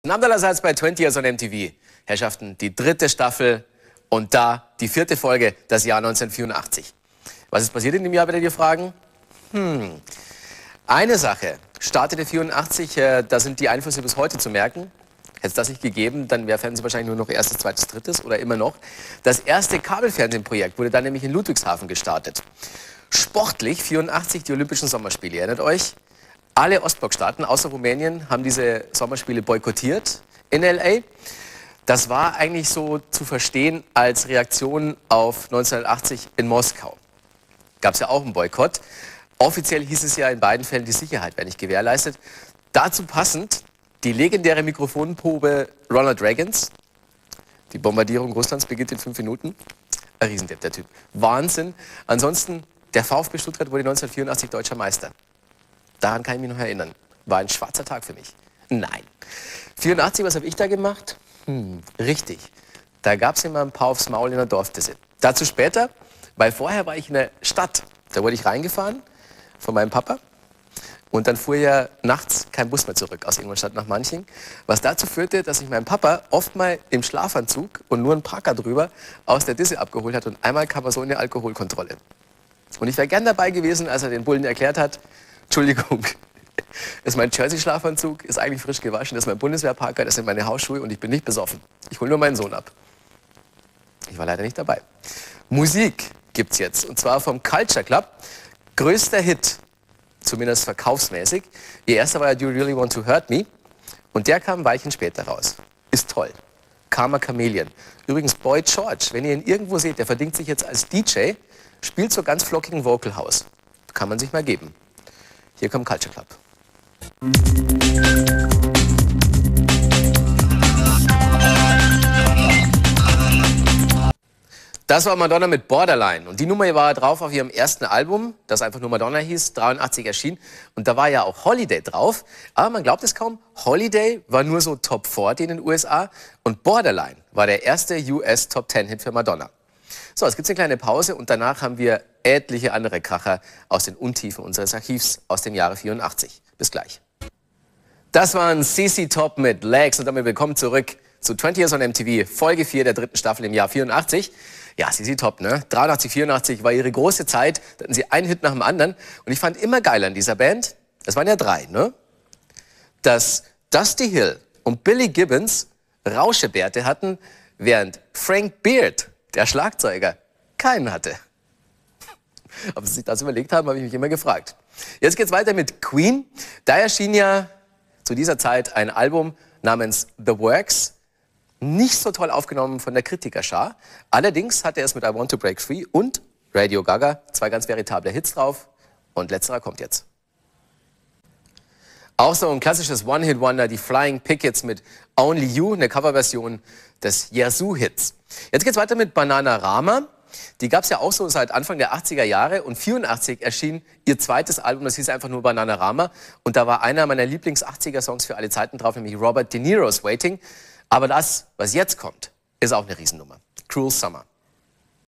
Andererseits bei 20 Years on MTV. Herrschaften, die 3. Staffel und da die 4. Folge, das Jahr 1984. Was ist passiert in dem Jahr, werdet ihr fragen? Eine Sache startete 84, da sind die Einflüsse bis heute zu merken. Hätte es das nicht gegeben, dann wäre Fernsehen wahrscheinlich nur noch erstes, zweites, drittes oder immer noch. Das erste Kabelfernsehprojekt wurde dann nämlich in Ludwigshafen gestartet. Sportlich 84 die Olympischen Sommerspiele, ihr erinnert euch? Alle Ostblockstaaten außer Rumänien haben diese Sommerspiele boykottiert in L.A. Das war eigentlich so zu verstehen als Reaktion auf 1980 in Moskau. Gab es ja auch einen Boykott. Offiziell hieß es ja in beiden Fällen, die Sicherheit wäre nicht gewährleistet. Dazu passend die legendäre Mikrofonprobe Ronald Reagans. Die Bombardierung Russlands beginnt in 5 Minuten. Ein Riesendepp, der Typ. Wahnsinn. Ansonsten, der VfB Stuttgart wurde 1984 deutscher Meister. Daran kann ich mich noch erinnern. War ein schwarzer Tag für mich. Nein. 84, was habe ich da gemacht? Richtig. Da gab es immer ein paar aufs Maul in der Dorfdisse. Dazu später, weil vorher war ich in der Stadt. Da wurde ich reingefahren von meinem Papa. Und dann fuhr ja nachts kein Bus mehr zurück aus Ingolstadt nach Manching. Was dazu führte, dass sich mein Papa oft mal im Schlafanzug und nur ein Parker drüber aus der Disse abgeholt hat. Und einmal kam er so in eine Alkoholkontrolle. Und ich wäre gern dabei gewesen, als er den Bullen erklärt hat, Entschuldigung, das ist mein Jersey-Schlafanzug, ist eigentlich frisch gewaschen, das ist mein Bundeswehrparker, das sind meine Hausschuhe und ich bin nicht besoffen. Ich hole nur meinen Sohn ab. Ich war leider nicht dabei. Musik gibt's jetzt, und zwar vom Culture Club. Größter Hit, zumindest verkaufsmäßig. Ihr erster war ja Do You Really Want to Hurt Me? Und der kam ein Weilchen später raus. Ist toll. Karma Chameleon. Übrigens, Boy George, wenn ihr ihn irgendwo seht, der verdingt sich jetzt als DJ, spielt so ganz flockigen Vocal House. Kann man sich mal geben. Hier kommt Culture Club. Das war Madonna mit Borderline. Und die Nummer war drauf auf ihrem ersten Album, das einfach nur Madonna hieß, 83 erschien. Und da war ja auch Holiday drauf. Aber man glaubt es kaum, Holiday war nur so Top 40 in den USA. Und Borderline war der erste US Top 10 Hit für Madonna. So, jetzt gibt's eine kleine Pause und danach haben wir etliche andere Kracher aus den Untiefen unseres Archivs aus dem Jahre 84. Bis gleich. Das waren CC Top mit Legs und damit willkommen zurück zu 20 Years on MTV, Folge 4 der 3. Staffel im Jahr 84. Ja, CC Top, ne? 83, 84 war ihre große Zeit, da hatten sie einen Hit nach dem anderen. Und ich fand immer geil an dieser Band, das waren ja 3, ne? Dass Dusty Hill und Billy Gibbons Rauschebärte hatten, während Frank Beard, der Schlagzeuger, keinen hatte. Ob sie sich das überlegt haben, habe ich mich immer gefragt. Jetzt geht's weiter mit Queen. Da erschien ja zu dieser Zeit ein Album namens The Works. Nicht so toll aufgenommen von der Kritikerschar. Allerdings hatte er es mit I Want to Break Free und Radio Gaga 2 ganz veritable Hits drauf. Und letzterer kommt jetzt. Auch so ein klassisches One-Hit-Wonder, die Flying Pickets mit Only You, eine Coverversion des Yazoo-Hits. Jetzt geht's weiter mit Bananarama. Die gab's ja auch so seit Anfang der 80er Jahre und 84 erschien ihr zweites Album, das hieß einfach nur Bananarama. Und da war einer meiner Lieblings-80er-Songs für alle Zeiten drauf, nämlich Robert De Niro's Waiting. Aber das, was jetzt kommt, ist auch eine Riesennummer. Cruel Summer.